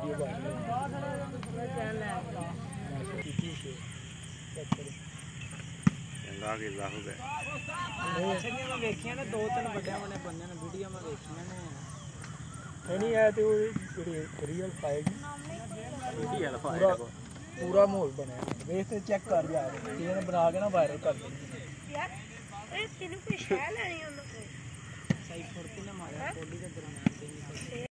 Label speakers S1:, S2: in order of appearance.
S1: video
S2: चंगा किला हो गया
S3: मैं देखिया ने 2-3 बड़े बने बंदे ने वीडियो में देखिया ने
S1: नहीं है तो रियल पाएगी
S2: रियल
S1: पूरा पूरा माहौल बनया देख ते चेक कर यार किसी ने बना के ना वायरल कर दे
S4: यार ए तेनू कोई शੈ ਲੈਣੀ ਉਹਨਾਂ ਕੋਲ
S3: सही फुर्ती ने मारा कोडी के दरमियान से